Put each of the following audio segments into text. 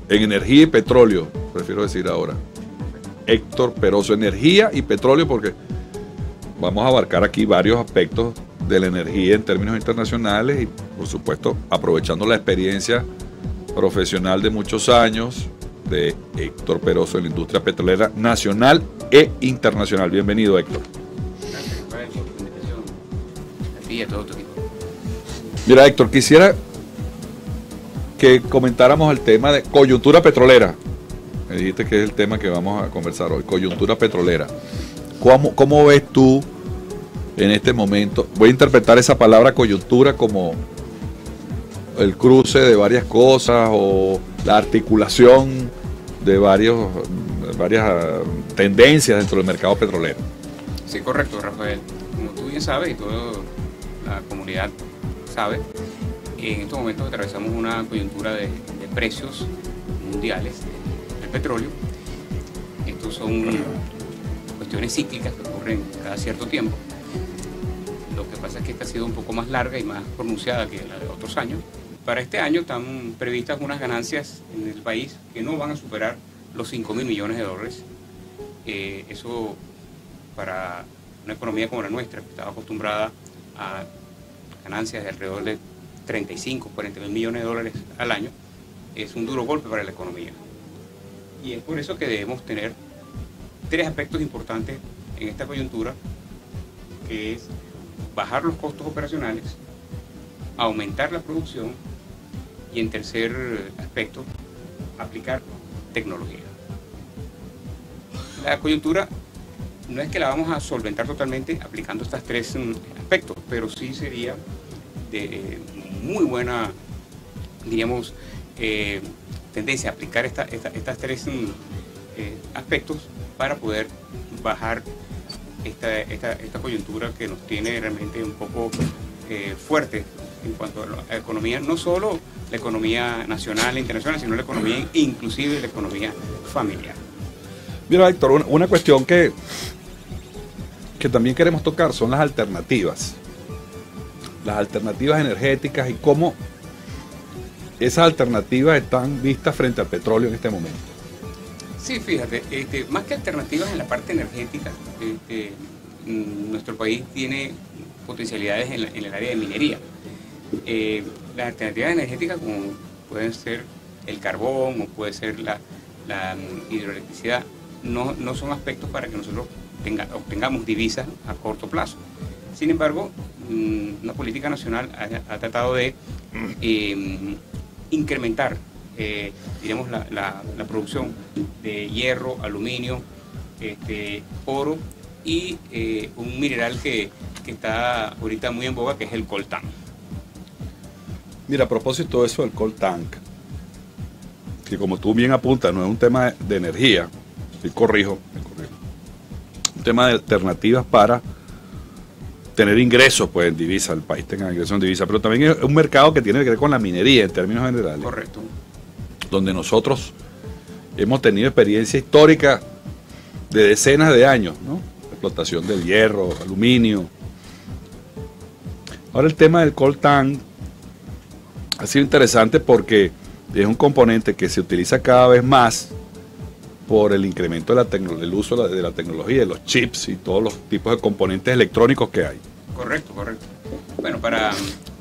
en energía y petróleo, prefiero decir ahora. Héctor Peroso, energía y petróleo, porque vamos a abarcar aquí varios aspectos de la energía en términos internacionales y, por supuesto, aprovechando la experiencia profesional de muchos años de Héctor Peroso en la industria petrolera nacional e internacional. Bienvenido, Héctor. Gracias, Rafael, por tu invitación. A ti y a todo tu equipo. Mira, Héctor, quisiera que comentáramos el tema de coyuntura petrolera. Me dijiste que es el tema que vamos a conversar hoy, coyuntura petrolera. ¿Cómo ves tú en este momento? Voy a interpretar esa palabra coyuntura como el cruce de varias cosas o la articulación de varias tendencias dentro del mercado petrolero. Sí, correcto, Rafael. Como tú bien sabes y toda la comunidad sabe, en estos momentos atravesamos una coyuntura de precios mundiales del petróleo. Estos son cuestiones cíclicas que ocurren cada cierto tiempo. Lo que pasa es que esta ha sido un poco más larga y más pronunciada que la de otros años. Para este año están previstas unas ganancias en el país que no van a superar los 5.000 millones de dólares. Eso para una economía como la nuestra, que estaba acostumbrada a ganancias de alrededor de 35, 40.000 millones de dólares al año, es un duro golpe para la economía. Y es por eso que debemos tener tres aspectos importantes en esta coyuntura, que es bajar los costos operacionales, aumentar la producción y, en tercer aspecto, aplicar tecnología. La coyuntura no es que la vamos a solventar totalmente aplicando estos tres aspectos, pero sí sería de muy buena, diríamos, tendencia a aplicar estas tres aspectos para poder bajar esta coyuntura que nos tiene realmente un poco fuerte en cuanto a la economía, no solo la economía nacional e internacional, sino la economía, inclusive la economía familiar. Mira, Héctor, una cuestión que también queremos tocar son las alternativas energéticas y cómo esas alternativas están vistas frente al petróleo en este momento. Sí, fíjate, más que alternativas en la parte energética, nuestro país tiene potencialidades en el área de minería. Las alternativas energéticas, como pueden ser el carbón o puede ser la hidroelectricidad, no son aspectos para que nosotros obtengamos divisas a corto plazo. Sin embargo, una política nacional ha tratado de incrementar digamos, la producción de hierro, aluminio, oro y un mineral que está ahorita muy en boga, que es el coltán. Mira, a propósito de eso del coltán, que como tú bien apuntas, no es un tema de energía, me corrijo, un tema de alternativas para tener ingresos pues en divisa, el país tenga ingresos en divisa, pero también es un mercado que tiene que ver con la minería en términos generales. Correcto. Donde nosotros hemos tenido experiencia histórica de decenas de años, ¿no? Explotación del hierro, aluminio. Ahora el tema del coltán ha sido interesante porque es un componente que se utiliza cada vez más por el incremento del uso de la tecnología, de los chips y todos los tipos de componentes electrónicos que hay. Correcto. Bueno, para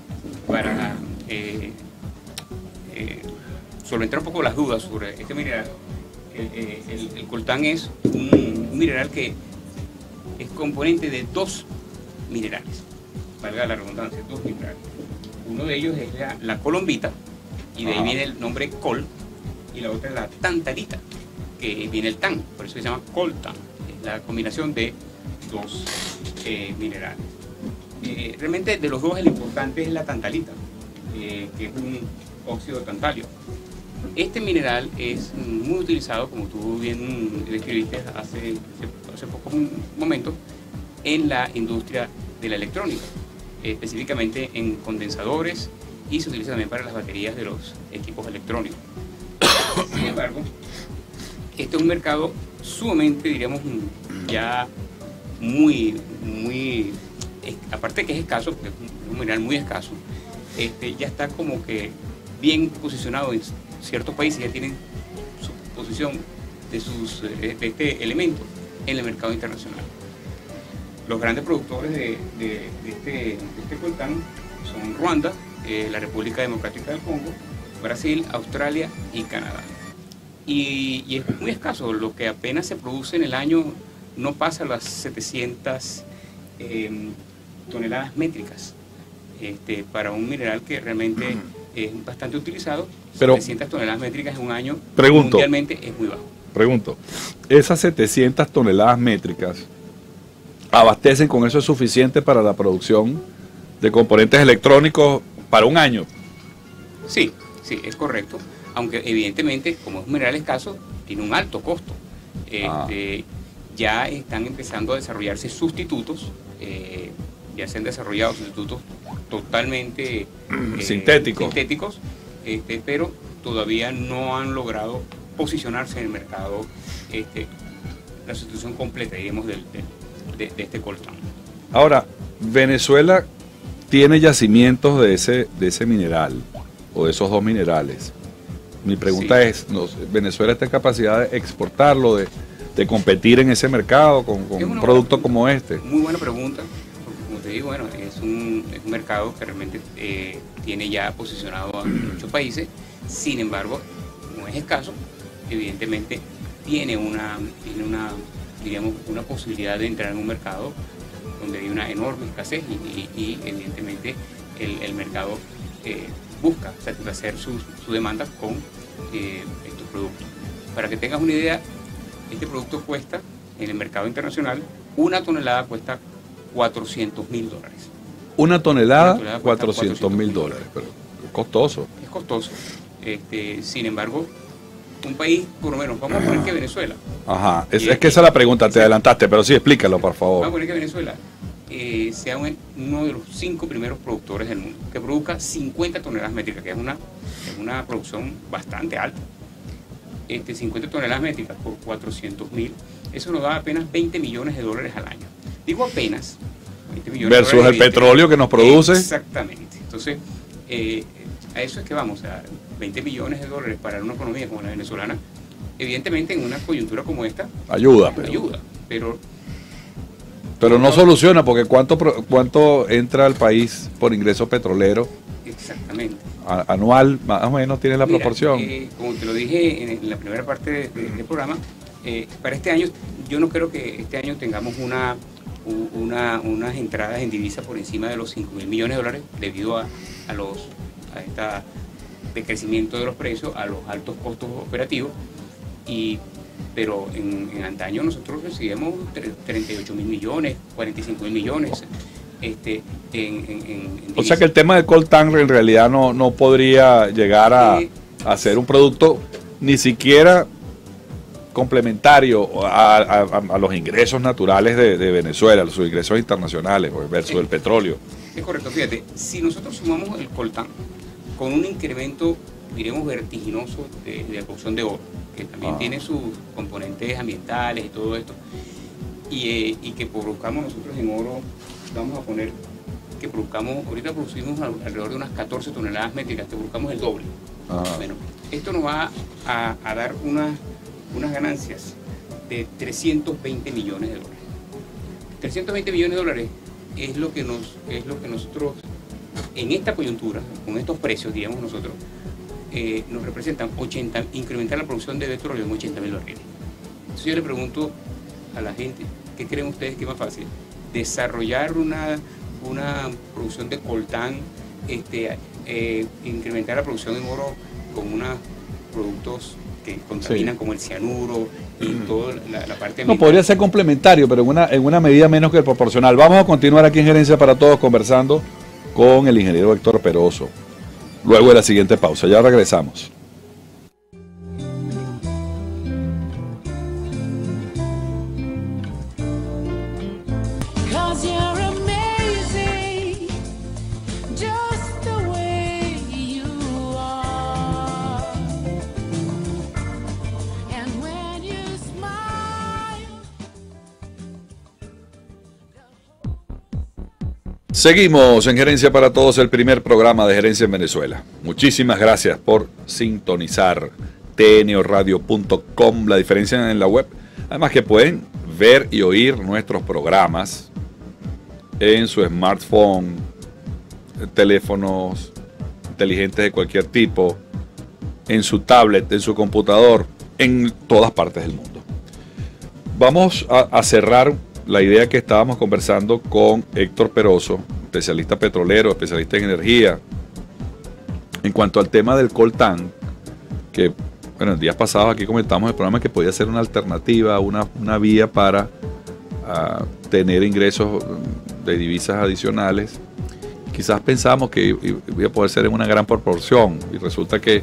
solventar un poco las dudas sobre este mineral, el coltán es un mineral que es componente de dos minerales, valga la redundancia, dos minerales. Uno de ellos es la colombita, y de ahí viene el nombre col, y la otra es la tantalita, que viene el tan, por eso se llama coltán. Es la combinación de dos minerales. Realmente de los dos el importante es la tantalita, que es un óxido de tantalio. Este mineral es muy utilizado, como tú bien describiste hace pocos momentos, en la industria de la electrónica, específicamente en condensadores, y se utiliza también para las baterías de los equipos electrónicos. Sin embargo, este es un mercado sumamente, diríamos, ya muy, aparte de que es escaso, porque es un mineral muy escaso, ya está como que bien posicionado ciertos países ya tienen su posición de este elemento en el mercado internacional. Los grandes productores de este coltán son Ruanda, la República Democrática del Congo, Brasil, Australia y Canadá. Y es muy escaso, lo que apenas se produce en el año no pasa las 700 toneladas métricas para un mineral que realmente es bastante utilizado. Pero 700 toneladas métricas en un año mundialmente es muy bajo. Pregunto, esas 700 toneladas métricas abastecen, con eso es suficiente para la producción de componentes electrónicos para un año. Sí, es correcto, aunque evidentemente como es un mineral escaso tiene un alto costo. Ya están empezando a desarrollarse sustitutos, ya se han desarrollado sustitutos totalmente sintéticos, pero todavía no han logrado posicionarse en el mercado la sustitución completa, digamos, de este coltán. Ahora, Venezuela tiene yacimientos de ese mineral, o de esos dos minerales. Mi pregunta es, ¿Venezuela está en capacidad de exportarlo, de competir en ese mercado con un producto como este? Muy buena pregunta, porque como te digo, bueno, es un mercado que realmente tiene ya posicionado a muchos países. Sin embargo, no es escaso, evidentemente tiene una posibilidad de entrar en un mercado donde hay una enorme escasez y evidentemente el mercado busca satisfacer su demanda con estos productos. Para que tengas una idea, este producto cuesta en el mercado internacional, una tonelada cuesta $400,000. Una tonelada, $400,000, pero es costoso. Es costoso. Sin embargo, un país, por lo menos, vamos a poner que Venezuela. Ajá, es que esa es la pregunta, te adelantaste, pero sí, explícalo, por favor. Vamos a poner que Venezuela sea uno de los 5 primeros productores del mundo, que produzca 50 toneladas métricas, que es una producción bastante alta. 50 toneladas métricas por 400,000, eso nos da apenas $20 millones al año. Digo apenas, 20 millones versus el petróleo que nos produce. Exactamente. Entonces, a eso es que vamos, a $20 millones para una economía como la venezolana, evidentemente en una coyuntura como esta, ayuda, pero no soluciona, porque ¿cuánto entra al país por ingreso petrolero? Exactamente. Anual, más o menos tiene la proporción. Como te lo dije en la primera parte del programa, para este año, yo no creo que este año tengamos unas entradas en divisa por encima de los $5,000 millones debido a esta decrecimiento de los precios, a los altos costos operativos, pero en antaño nosotros recibimos 38,000 millones, 45,000 millones. O sea que el tema del coltán en realidad no podría llegar a ser un producto ni siquiera complementario a los ingresos naturales de Venezuela, a los ingresos internacionales versus el petróleo. Es correcto, fíjate, si nosotros sumamos el coltán con un incremento, diremos, vertiginoso de la producción de oro, que también tiene sus componentes ambientales y todo esto, y que produzcamos nosotros en oro, vamos a poner que ahorita producimos alrededor de unas 14 toneladas métricas, que produzcamos el doble. Bueno, esto nos va a dar unas ganancias de $320 millones. 320 millones de dólares es lo que nosotros, en esta coyuntura, con estos precios, digamos nosotros, nos representan incrementar la producción de petróleo en 80,000 barriles. Entonces yo le pregunto a la gente, ¿qué creen ustedes que es más fácil? Desarrollar una producción de coltán, incrementar la producción de oro con unos productos que contaminan, como el cianuro y toda la parte... No, podría ser complementario, pero en una medida menos que el proporcional. Vamos a continuar aquí en Gerencia para Todos conversando con el ingeniero Héctor Peroso, luego de la siguiente pausa. Ya regresamos. Seguimos en Gerencia para Todos, el primer programa de gerencia en Venezuela. Muchísimas gracias por sintonizar tnoradio.com, la diferencia en la web. Además que pueden ver y oír nuestros programas en su smartphone, teléfonos inteligentes de cualquier tipo, en su tablet, en su computador, en todas partes del mundo. Vamos a cerrar la idea que estábamos conversando con Héctor Peroso, especialista petrolero, especialista en energía, en cuanto al tema del coltán, que bueno, en días pasados aquí comentamos el programa que podía ser una alternativa, una vía para tener ingresos de divisas adicionales. Quizás pensamos que iba a poder ser en una gran proporción y resulta que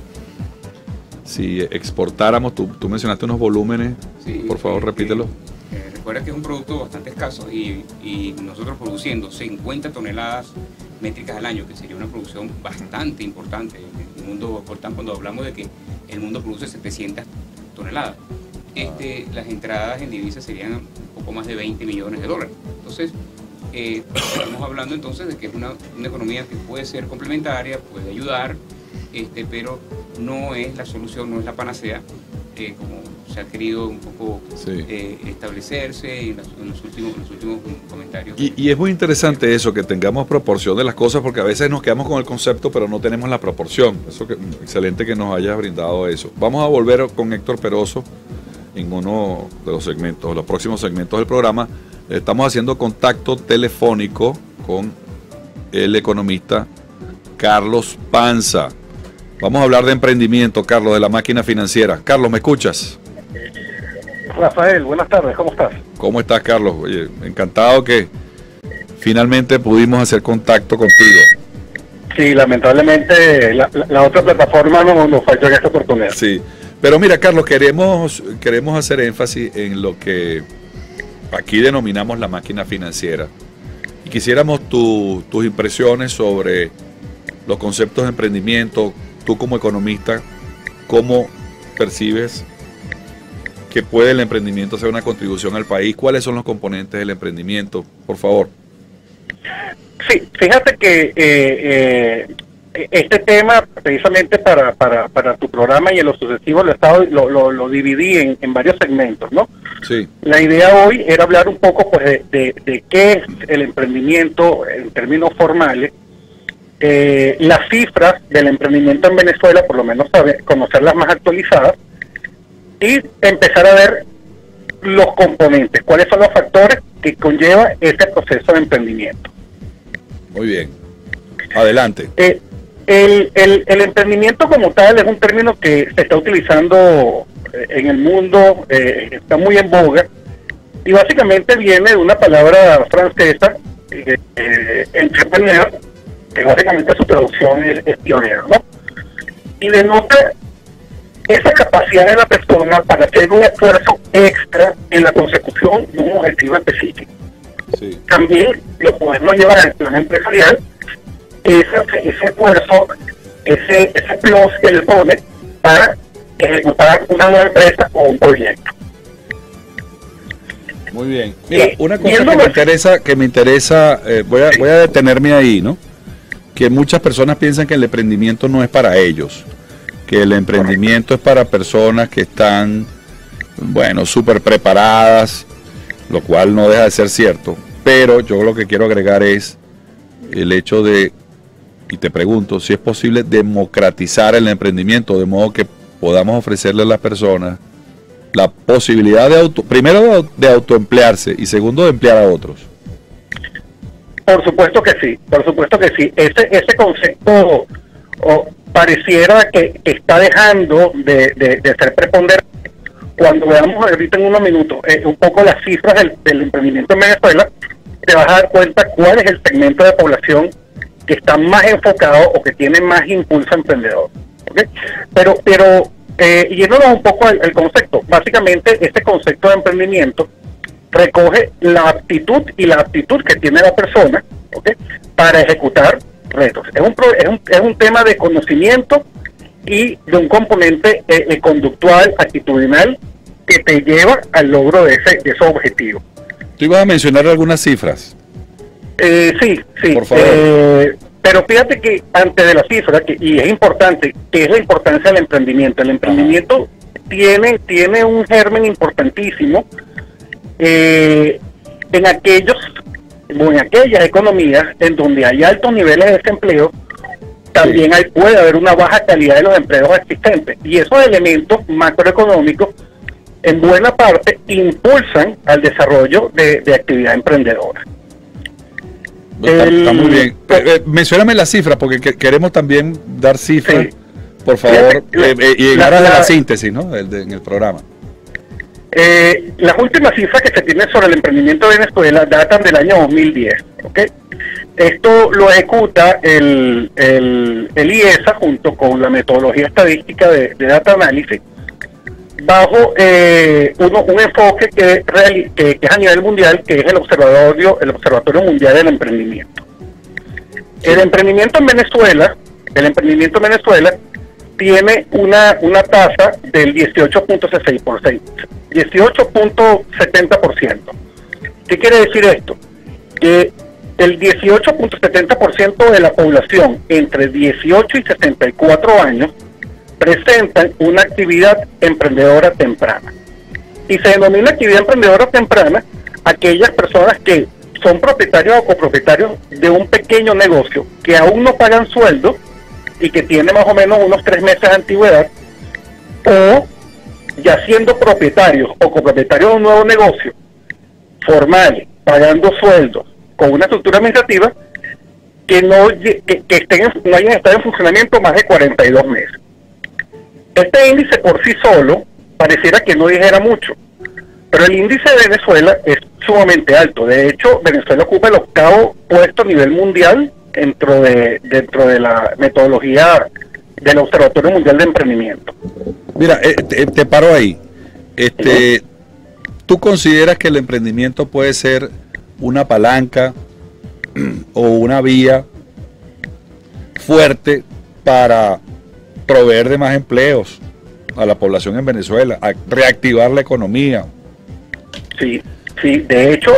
si exportáramos, tú mencionaste unos volúmenes, sí, por favor repítelo. Recuerda que es un producto bastante escaso y nosotros produciendo 50 toneladas métricas al año, que sería una producción bastante importante. En el mundo coltán, cuando hablamos de que el mundo produce 700 toneladas, las entradas en divisas serían un poco más de 20 millones de dólares. Entonces, estamos hablando entonces de que es una economía que puede ser complementaria, puede ayudar, pero no es la solución, no es la panacea, como se ha querido un poco establecerse en los últimos comentarios. Y es muy interesante eso, que tengamos proporción de las cosas, porque a veces nos quedamos con el concepto, pero no tenemos la proporción. Eso excelente que nos hayas brindado eso. Vamos a volver con Héctor Peroso en uno de los segmentos, los próximos segmentos del programa. Estamos haciendo contacto telefónico con el economista Carlos Panza. Vamos a hablar de emprendimiento, Carlos, de la máquina financiera. Carlos, ¿me escuchas? Rafael, buenas tardes, ¿cómo estás? ¿Cómo estás, Carlos? Oye, encantado que finalmente pudimos hacer contacto contigo. Sí, lamentablemente la otra plataforma nos falló en esta oportunidad. Sí, pero mira, Carlos, queremos hacer énfasis en lo que aquí denominamos la máquina financiera. Y quisiéramos tus impresiones sobre los conceptos de emprendimiento. Tú como economista, ¿cómo percibes que puede el emprendimiento hacer una contribución al país? ¿Cuáles son los componentes del emprendimiento? Por favor. Sí, fíjate que este tema, precisamente para tu programa y en lo sucesivo lo dividí en varios segmentos, ¿no? Sí. La idea hoy era hablar un poco pues, de qué es el emprendimiento en términos formales, las cifras del emprendimiento en Venezuela, por lo menos conocerlas más actualizadas, y empezar a ver los componentes, cuáles son los factores que conlleva este proceso de emprendimiento. Muy bien. Adelante. El emprendimiento como tal es un término que se está utilizando en el mundo, está muy en boga, y básicamente viene de una palabra francesa, entrepreneur, que básicamente su traducción es pionero, ¿no? Y denota esa capacidad de la persona para hacer un esfuerzo extra en la consecución de un objetivo específico. Sí. También lo podemos llevar al plan empresarial, ese esfuerzo, ese plus que le pone para ejecutar una nueva empresa o un proyecto. Muy bien. Mira, una cosa que me interesa, voy a detenerme ahí, ¿no? Que muchas personas piensan que el emprendimiento no es para ellos, que el emprendimiento es para personas que están, bueno, súper preparadas, lo cual no deja de ser cierto, pero yo lo que quiero agregar es el hecho de, y te pregunto, si es posible democratizar el emprendimiento, de modo que podamos ofrecerle a las personas la posibilidad primero de autoemplearse y segundo de emplear a otros. Por supuesto que sí, por supuesto que sí. Ese concepto pareciera que está dejando de ser preponderante. Cuando veamos ahorita en unos minutos un poco las cifras del emprendimiento en Venezuela, te vas a dar cuenta cuál es el segmento de población que está más enfocado o que tiene más impulso emprendedor. ¿Okay? Pero yéndonos un poco al concepto, básicamente este concepto de emprendimiento recoge la aptitud que tiene la persona, ¿okay?, para ejecutar retos. Es un tema de conocimiento y de un componente conductual, actitudinal, que te lleva al logro de esos objetivos. Tú ibas a mencionar algunas cifras. Sí. Por favor. Pero fíjate que antes de la cifra, y es importante, que es la importancia del emprendimiento. El emprendimiento tiene un germen importantísimo en aquellas economías en donde hay altos niveles de desempleo. También puede haber una baja calidad de los empleos existentes. Y esos elementos macroeconómicos, en buena parte, impulsan al desarrollo de actividad emprendedora. Está muy bien. Mencióname las cifras, porque queremos también dar cifras, por favor, y llegar a la síntesis, ¿no? En el programa. Las últimas cifras que se tienen sobre el emprendimiento de Venezuela datan del año 2010, ¿ok? Esto lo ejecuta el IESA junto con la metodología estadística de Data Analysis bajo un enfoque que es a nivel mundial, que es el Observatorio Mundial del Emprendimiento. El emprendimiento en Venezuela tiene una tasa del 18.6%, 18.70%. ¿Qué quiere decir esto? Que el 18.70% de la población entre 18 y 64 años presentan una actividad emprendedora temprana. Y se denomina actividad emprendedora temprana aquellas personas que son propietarios o copropietarios de un pequeño negocio, que aún no pagan sueldo y que tiene más o menos unos 3 meses de antigüedad, o ya siendo propietarios o copropietarios de un nuevo negocio formal, pagando sueldos, con una estructura administrativa que no hayan estado en funcionamiento más de 42 meses. Este índice por sí solo pareciera que no dijera mucho, pero el índice de Venezuela es sumamente alto. De hecho, Venezuela ocupa el 8º puesto a nivel mundial dentro de la metodología del Observatorio Mundial de Emprendimiento. Mira, te paro ahí. ¿Tú consideras que el emprendimiento puede ser una palanca o una vía fuerte para proveer de más empleos a la población en Venezuela, a reactivar la economía? Sí, de hecho,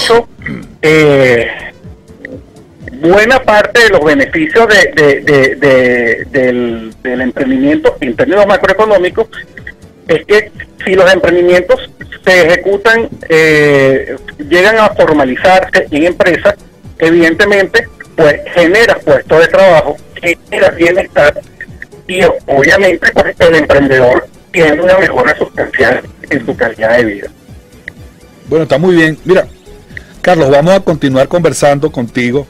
buena parte de los beneficios del emprendimiento en términos macroeconómicos es que si los emprendimientos se ejecutan, llegan a formalizarse en empresas, evidentemente, pues genera puestos de trabajo, genera bienestar y obviamente pues, el emprendedor tiene una mejora sustancial en su calidad de vida. Bueno, está muy bien. Mira, Carlos, vamos a continuar conversando contigo.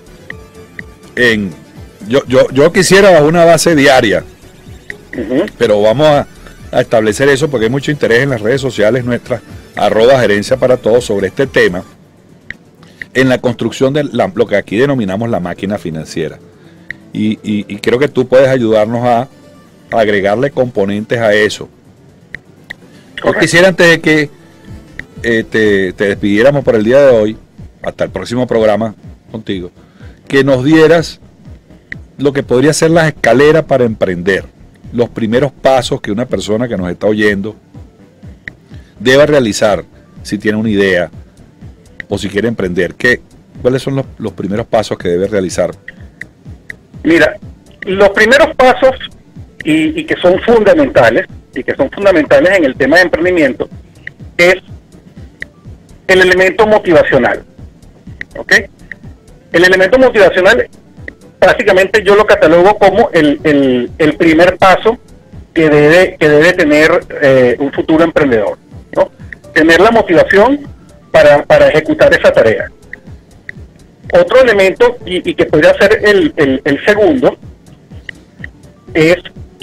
Yo quisiera bajo una base diaria, pero vamos a establecer eso porque hay mucho interés en las redes sociales nuestras, @gerencia para todos, sobre este tema, en la construcción de lo que aquí denominamos la máquina financiera. Y creo que tú puedes ayudarnos a agregarle componentes a eso. Yo quisiera, antes de que te despidiéramos por el día de hoy, hasta el próximo programa contigo, que nos dieras lo que podría ser la escalera para emprender, los primeros pasos que una persona que nos está oyendo debe realizar si tiene una idea o si quiere emprender. ¿Cuáles son los primeros pasos que debe realizar? Mira, los primeros pasos y que son fundamentales en el tema de emprendimiento es el elemento motivacional, ¿ok? El elemento motivacional básicamente yo lo catalogo como el primer paso que debe tener un futuro emprendedor, ¿no? Tener la motivación para ejecutar esa tarea. Otro elemento, y que podría ser el segundo, es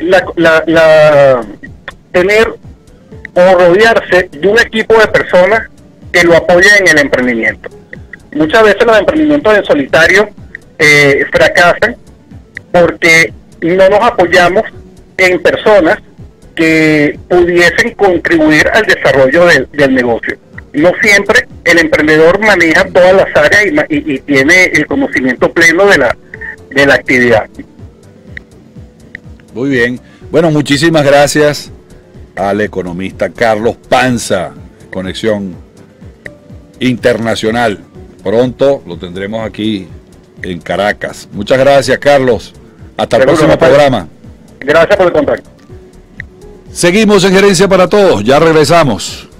tener o rodearse de un equipo de personas que lo apoyen en el emprendimiento. Muchas veces los emprendimientos en solitario fracasan porque no nos apoyamos en personas que pudiesen contribuir al desarrollo del negocio. No siempre el emprendedor maneja todas las áreas y tiene el conocimiento pleno de la actividad. Muy bien. Bueno, muchísimas gracias al economista Carlos Panza, Conexión Internacional. pronto lo tendremos aquí en Caracas. Muchas gracias, Carlos. Hasta el Seguro, próximo Rafael. programa. Gracias por el contacto. Seguimos en Gerencia para Todos. Ya regresamos.